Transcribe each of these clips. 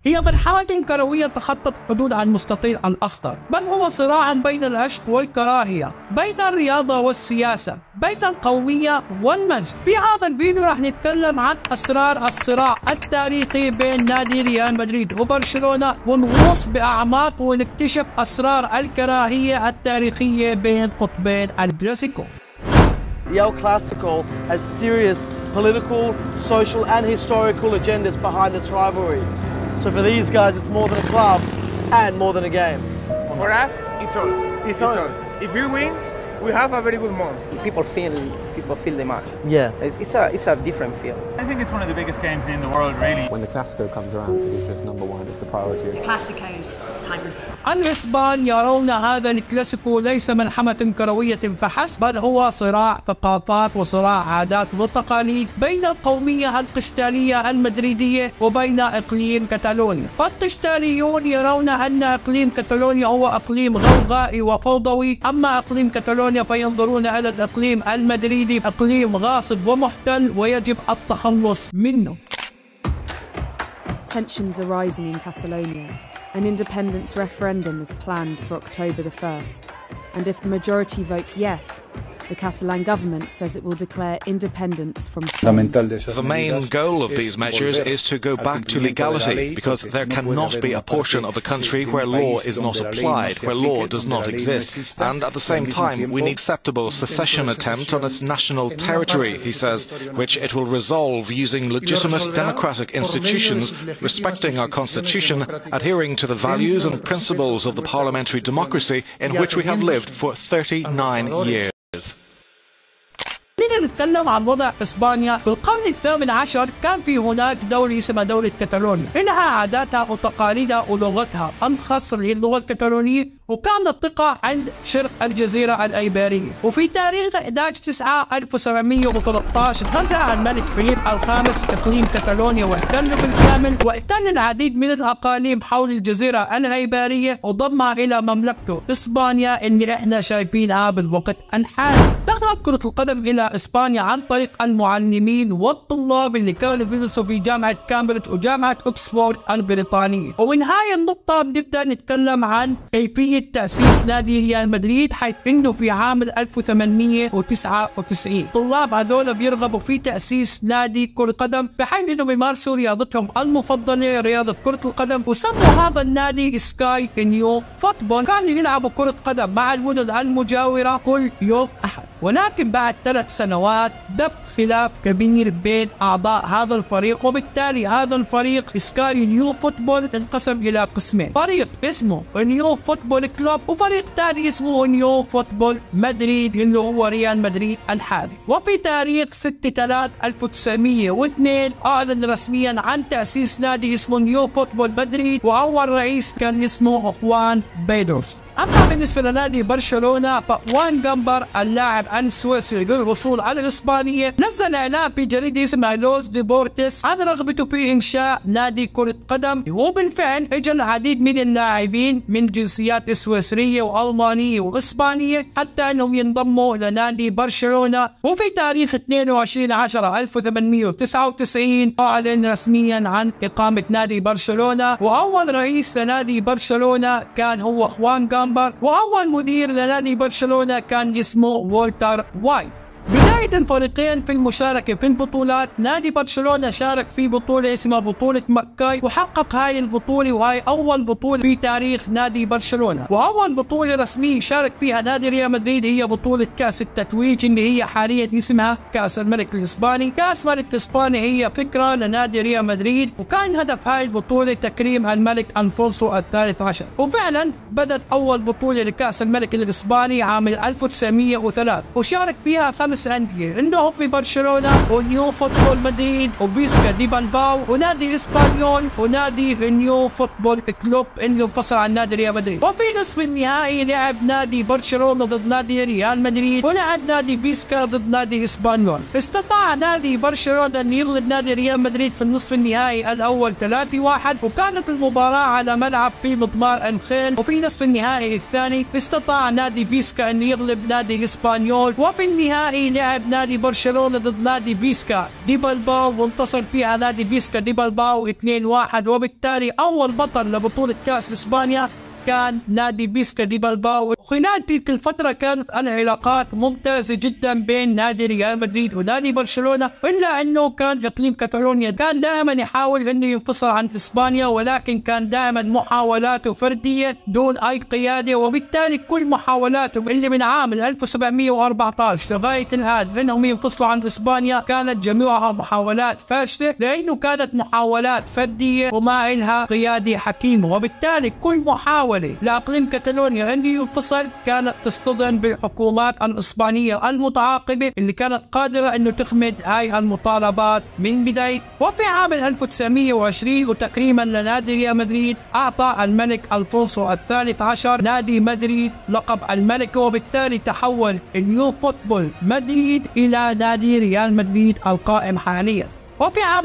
هي ملحمة كروية تخطت حدود المستطيل الأخضر، بل هو صراع بين العشق والكراهية، بين الرياضة والسياسة، بين القومية والمجد. في هذا الفيديو راح نتكلم عن أسرار الصراع التاريخي بين نادي ريال مدريد وبرشلونة، ونغوص بأعماق ونكتشف أسرار الكراهية التاريخية بين قطبين الكلاسيكو. The El Clasico has serious political, social and historical agendas behind its rivalry. So for these guys it's more than a club and more than a game. For us, it's all. It's all. If you win, we have a very good month. People feel the match. Yeah. It's a different feel. I think it's one of the biggest games in the world, really. When the Clasico comes around, it is just number one. It's the priority. The Clasico's timeless. الإسبان يرون هذا الكلاسيكو ليس ملحمة كروية فحسب، بل هو صراع ثقافات وصراع عادات وتقاليد بين القومية القشتالية المدريدية وبين إقليم كتالونيا. فالقشتاليون يرون أن إقليم كتالونيا هو إقليم غوغائي وفوضوي، أما إقليم كتالونيا فينظرون إلى الإقليم المدريدي إقليم غاصب ومحتل ويجب التخلص منه. Tensions are rising in Catalonia. An independence referendum is planned for October the 1st, and if the majority vote yes, the Catalan government says it will declare independence from Spain. The main goal of these measures is to go back to legality, because there cannot be a portion of the country where law is not applied, where law does not exist. And at the same time, we need acceptable secession attempt on its national territory, he says, which it will resolve using legitimate democratic institutions, respecting our constitution, adhering to the values and principles of the parliamentary democracy in which we have lived for 39 years. نيجي نتكلم عن وضع إسبانيا. في القرن الثامن عشر كان في هناك دولة اسمها دولة كتالونيا، لها عاداتها وتقاليدها ولغتها الخاصة اللي هي اللغة الكتالونية، وكانت تقع عند شرق الجزيرة الأيبيرية. وفي تاريخ 11/9/1713 غزا الملك فيليب الخامس إقليم كتالونيا واحتله بالكامل، واحتل العديد من الأقاليم حول الجزيرة الأيبيرية وضمها إلى مملكته إسبانيا اللي احنا شايفينها بالوقت الحالي. دخلت كرة القدم إلى إسبانيا عن طريق المعلمين والطلاب اللي كانوا بيدرسوا في جامعة كامبريدج وجامعة أكسفورد البريطانية. ومن هاي النقطة بنبدأ نتكلم عن كيفية تأسيس نادي ريال مدريد، حيث إنه في عام 1899 الطلاب هذول بيرغبوا في تأسيس نادي كرة قدم، بحيث إنه بيمارسوا رياضتهم المفضلة رياضة كرة القدم، وسموا هذا النادي سكاي نيو فوتبول. كانوا يلعبوا كرة قدم مع المدن المجاورة كل يوم أحد. ولكن بعد 3 سنوات دب خلاف كبير بين أعضاء هذا الفريق، وبالتالي هذا الفريق سكاي نيو فوتبول انقسم إلى قسمين، فريق اسمه نيو فوتبول كلوب وفريق ثاني اسمه نيو فوتبول مدريد اللي هو ريال مدريد الحالي. وفي تاريخ 6/3/1902 أعلن رسميا عن تأسيس نادي اسمه نيو فوتبول مدريد، وأول رئيس كان اسمه خوان بيدروس. أما بالنسبة لنادي برشلونة فوان جامبر اللاعب السويسري للوصول على الإسبانية نزل إعلان في جريدة اسمها لوز ديبورتس عن رغبته في إنشاء نادي كرة قدم، وبالفعل اجى العديد من اللاعبين من جنسيات سويسرية وألمانية وإسبانية حتى أنهم ينضموا لنادي برشلونة. وفي تاريخ 22/10/1899 أعلن رسميا عن إقامة نادي برشلونة، وأول رئيس لنادي برشلونة كان هو خوان جامبر، وأول مدير لنادي برشلونة كان اسمه والتر وايت. بداية الفريقين في المشاركة في البطولات، نادي برشلونة شارك في بطولة اسمها بطولة مكاي وحقق هاي البطولة، وهي أول بطولة في تاريخ نادي برشلونة. وأول بطولة رسمية شارك فيها نادي ريال مدريد هي بطولة كأس التتويج اللي هي حاليا اسمها كأس الملك الإسباني. كأس الملك الإسباني هي فكرة لنادي ريال مدريد، وكان هدف هاي البطولة تكريم الملك ألفونسو الثالث عشر. وفعلا بدت أول بطولة لكأس الملك الإسباني عام 1903 وشارك فيها 5 أندية، عندهم في برشلونة ونيو فوتبول مدريد وبيسكا دي بلباو ونادي اسبانيول ونادي نيو فوتبول كلوب اللي انفصل عن نادي ريال مدريد. وفي نصف النهائي لعب نادي برشلونة ضد نادي ريال مدريد، ولعب نادي بيسكا ضد نادي اسبانيول. استطاع نادي برشلونة ان يغلب نادي ريال مدريد في النصف النهائي الاول 3-1، وكانت المباراة على ملعب في مضمار الخيل. وفي نصف النهائي الثاني استطاع نادي بيسكا ان يغلب نادي اسبانيول، وفي النهائي نهائي لعب نادي برشلونة ضد نادي بيسكا دي بلباو، وانتصر فيها نادي بيسكا دي بلباو 2-1، وبالتالي أول بطل لبطولة كأس إسبانيا كان نادي بيسكا دي بلباو. وخلال تلك الفترة كانت العلاقات ممتازة جدا بين نادي ريال مدريد ونادي برشلونة، إلا أنه كان إقليم كاتالونيا كان دائما يحاول أنه ينفصل عن إسبانيا، ولكن كان دائما محاولاته فردية دون أي قيادة، وبالتالي كل محاولاتهم اللي من عام 1714 لغاية الآن أنهم ينفصلوا عن إسبانيا كانت جميعها محاولات فاشلة، لأنه كانت محاولات فردية وما إلها قيادة حكيمة. وبالتالي كل محاولة لإقليم كاتالونيا أن ينفصل كانت تصطدم بالحكومات الإسبانية المتعاقبة اللي كانت قادرة أنه تخمد هاي المطالبات من بداية. وفي عام 1920 وتكريما لنادي ريال مدريد أعطى الملك ألفونسو الثالث عشر نادي مدريد لقب الملك، وبالتالي تحول النيو فوتبول مدريد إلى نادي ريال مدريد القائم حاليا. وفي عام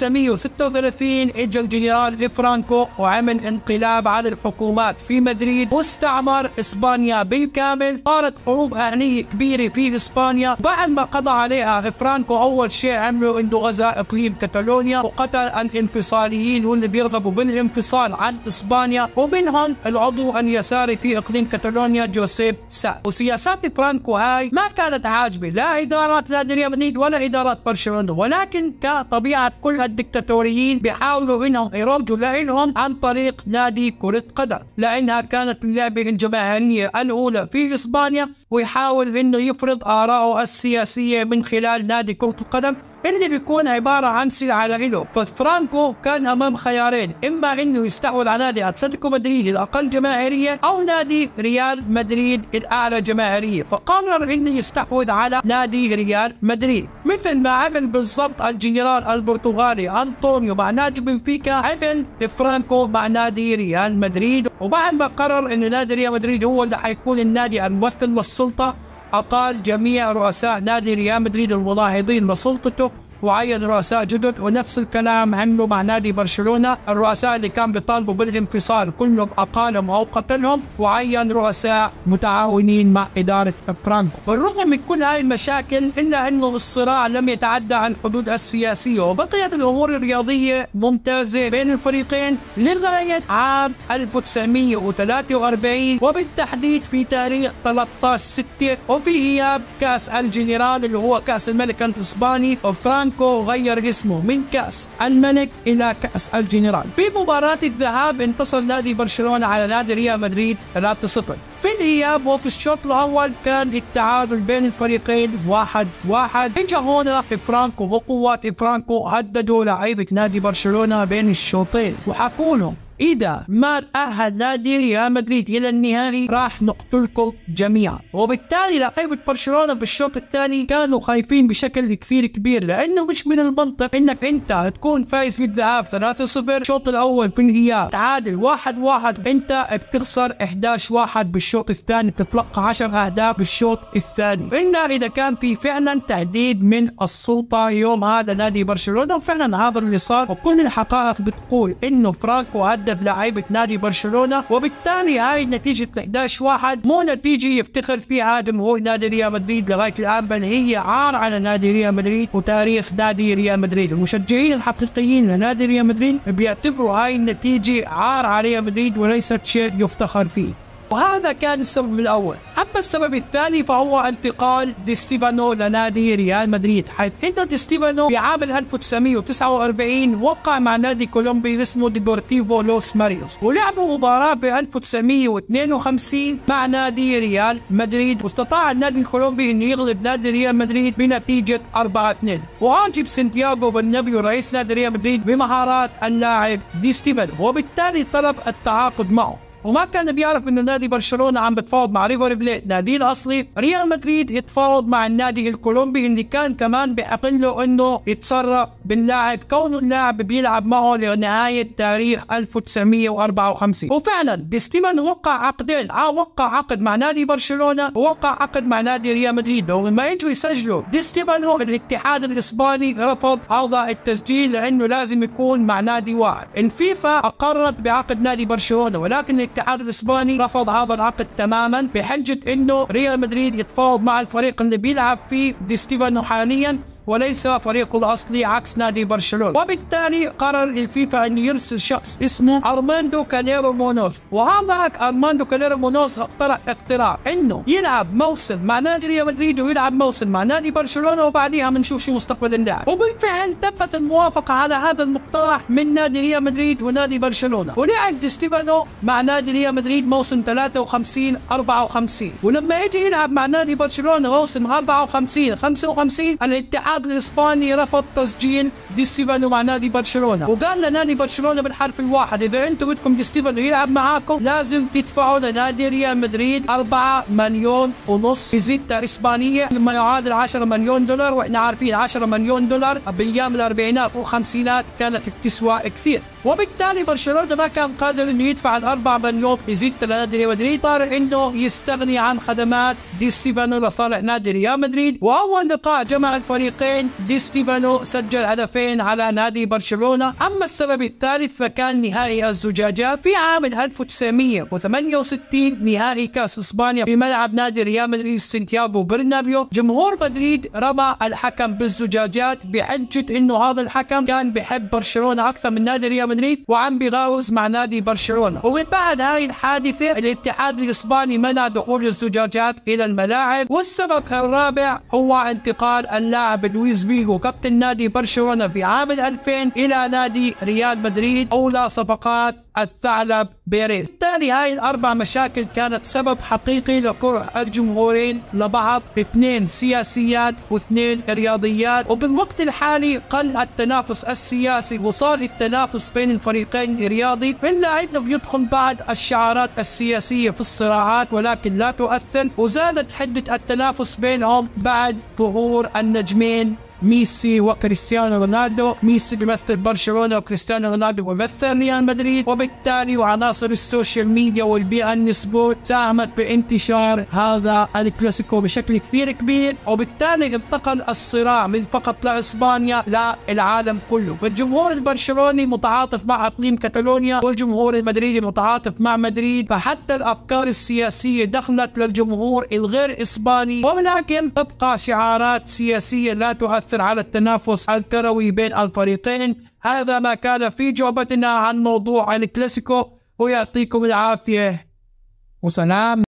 1936 اجى الجنرال فرانكو وعمل انقلاب على الحكومات في مدريد واستعمر اسبانيا بالكامل. صارت حروب اهليه كبيره في اسبانيا. بعد ما قضى عليها فرانكو اول شيء عمله انه غزا اقليم كاتالونيا وقتل الانفصاليين واللي بيرغبوا بالانفصال عن اسبانيا، ومنهم العضو اليساري في اقليم كاتالونيا جوزيف سا. وسياسات فرانكو هاي ما كانت عاجبه لا ادارات نادي ريال مدريد ولا ادارات برشلونه، ولكن طبيعة كل الدكتاتوريين بيحاولوا انهم يروجوا لهم عن طريق نادي كرة قدم، لانها كانت اللعبة الجماهيرية الاولى في اسبانيا، ويحاول انه يفرض آراءه السياسية من خلال نادي كرة القدم اللي بيكون عبارة عن سلعة له. ففرانكو كان امام خيارين، اما انه يستحوذ على نادي اتلتيكو مدريد الاقل جماهيرية او نادي ريال مدريد الاعلى جماهيرية، فقرر انه يستحوذ على نادي ريال مدريد، مثل ما عمل بالضبط الجنرال البرتغالي انطونيو مع نادي بنفيكا، عمل فرانكو مع نادي ريال مدريد. وبعد ما قرر انه نادي ريال مدريد هو اللي حيكون النادي الممثل للسلطة، أقال جميع رؤساء نادي ريال مدريد المناهضين لسلطته وعين رؤساء جدد، ونفس الكلام عملوا مع نادي برشلونة. الرؤساء اللي كان بيطالبوا بالانفصال كلهم أقالهم أو قتلهم، وعين رؤساء متعاونين مع إدارة فرانكو. بالرغم من كل هاي المشاكل إلا أنه الصراع لم يتعدى عن الحدود السياسية، وبقيت الأمور الرياضية ممتازة بين الفريقين لغاية عام 1943، وبالتحديد في تاريخ 13/6 وفي إياب كأس الجنرال اللي هو كأس الملك الإسباني. وفرانكو غير اسمه من كأس الملك إلى كأس الجنرال. في مباراة الذهاب انتصر نادي برشلونة على نادي ريال مدريد 3-0. في الإياب وفي الشوط الأول كان التعادل بين الفريقين 1-1. اجى هنا فرانكو وقوات فرانكو هددوا لعيبة نادي برشلونة بين الشوطين وحكوا لهم إذا ما تأهل نادي ريال مدريد إلى النهائي راح نقتلكم جميعا. وبالتالي لعيبة برشلونة بالشوط الثاني كانوا خايفين بشكل كثير كبير، لأنه مش من المنطق إنك أنت تكون فايز في الذهاب 3-0 الشوط الأول، في الإياب تعادل 1-1، أنت بتخسر 11-1 بالشوط الثاني، بتتلقى 10 أهداف بالشوط الثاني، إلا إذا كان في فعلا تهديد من السلطة يوم هذا نادي برشلونة. وفعلا هذا اللي صار، وكل الحقائق بتقول إنه فرانكو هدد لاعيبة نادي برشلونة، وبالتالي هاي نتيجة 11-1 مو نتيجة يفتخر فيها جمهور نادي ريال مدريد لغاية الآن، بل هي عار على نادي ريال مدريد وتاريخ نادي ريال مدريد. المشجعين الحقيقيين لنادي ريال مدريد بيعتبروا هاي النتيجة عار على ريال مدريد وليست شيء يفتخر فيه. وهذا كان السبب الأول. أما السبب الثاني فهو انتقال دي ستيفانو لنادي ريال مدريد، حيث إن دي ستيفانو في عام 1949 وقع مع نادي كولومبي اسمه ديبورتيفو لوس ماريوس، ولعبوا مباراة في 1952 مع نادي ريال مدريد، واستطاع النادي الكولومبي أن يغلب نادي ريال مدريد بنتيجة 4-2. وعجب سانتياغو بالنبيو رئيس نادي ريال مدريد بمهارات اللاعب دي ستيفانو، وبالتالي طلب التعاقد معه. وما كان بيعرف انه نادي برشلونة عم بتفاوض مع ريفر بليت نادي الاصلي. ريال مدريد يتفاوض مع النادي الكولومبي اللي كان كمان بحق له انه يتصرف باللاعب كونه اللاعب بيلعب معه لنهاية تاريخ 1954. وفعلا دي ستيفانو وقع عقدين، وقع عقد مع نادي برشلونة ووقع عقد مع نادي ريال مدريد. ولما يجوا يسجلوا دي ستيفانو الاتحاد الاسباني رفض هذا التسجيل لانه لازم يكون مع نادي واحد. الفيفا اقرت بعقد نادي برشلونة، ولكن الاتحاد الاسباني رفض هذا العقد تماما بحجة انه ريال مدريد يتفاوض مع الفريق اللي بيلعب فيه دي ستيفانو حاليا وليس فريقه الأصلي عكس نادي برشلونة. وبالتالي قرر الفيفا أن يرسل شخص اسمه أرماندو كاليرو مونوز، وهذا أرماندو كاليرو مونوز اقترح اقتراح أنه يلعب موسم مع نادي ريال مدريد ويلعب موسم مع نادي برشلونة وبعديها بنشوف شو مستقبل اللاعب. وبالفعل تمت الموافقة على هذا المقترح من نادي ريال مدريد ونادي برشلونة، ولعب دي ستيفانو مع نادي ريال مدريد موسم 53 54، ولما يجي يلعب مع نادي برشلونة موسم 54 55 الاتحاد الاسباني رفض تسجيل دي ستيفانو مع نادي برشلونة، وقال لنادي برشلونة بالحرف الواحد اذا انتم بدكم دي ستيفانو يلعب معاكم لازم تدفعوا لنادي ريال مدريد 4 مليون ونص بزيتا اسبانية مما يعادل 10 مليون دولار، واحنا عارفين 10 مليون دولار بايام الاربعينات والخمسينات كانت بتسوى كثير. وبالتالي برشلونة ما كان قادر انه يدفع ال4 مليون بزيتا لنادي ريال مدريد، اضطر انه يستغني عن خدمات دي ستيفانو لصالح نادي ريال مدريد. واول لقاء جمع الفريقين دي ستيفانو سجل هدفين على نادي برشلونة. اما السبب الثالث فكان نهائي الزجاجات في عام 1968 نهائي كاس اسبانيا في ملعب نادي ريال مدريد سانتياغو برنابيو. جمهور مدريد رمى الحكم بالزجاجات بحجة انه هذا الحكم كان بحب برشلونة اكثر من نادي ريال مدريد وعم بيغاوز مع نادي برشلونة. ومن بعد هاي الحادثة الاتحاد الاسباني منع دخول الزجاجات الى الملاعب. والسبب الرابع هو انتقال اللاعب لويس فيغو كابتن نادي برشلونة في عام 2000 الى نادي ريال مدريد اولى صفقات الثعلب بيريز. بالتالي هاي الاربع مشاكل كانت سبب حقيقي لكره الجمهورين لبعض، اثنين سياسيات واثنين رياضيات. وبالوقت الحالي قل التنافس السياسي وصار التنافس بين الفريقين رياضي، الا انه بيدخل بعض الشعارات السياسيه في الصراعات ولكن لا تؤثر. وزادت حده التنافس بينهم بعد ظهور النجمين ميسي وكريستيانو رونالدو. ميسي بيمثل برشلونة وكريستيانو رونالدو بيمثل ريال مدريد. وبالتالي وعناصر السوشيال ميديا والبيئة النسبوت ساهمت بانتشار هذا الكلاسيكو بشكل كثير كبير، وبالتالي انتقل الصراع من فقط لإسبانيا للعالم كله. فالجمهور البرشلوني متعاطف مع اقليم كاتالونيا والجمهور المدريدي متعاطف مع مدريد، فحتى الافكار السياسية دخلت للجمهور الغير اسباني، ولكن تبقى شعارات سياسية لا تؤثر على التنافس الكروي بين الفريقين. هذا ما كان في جوابتنا عن موضوع الكلاسيكو، ويعطيكم العافية وسلام.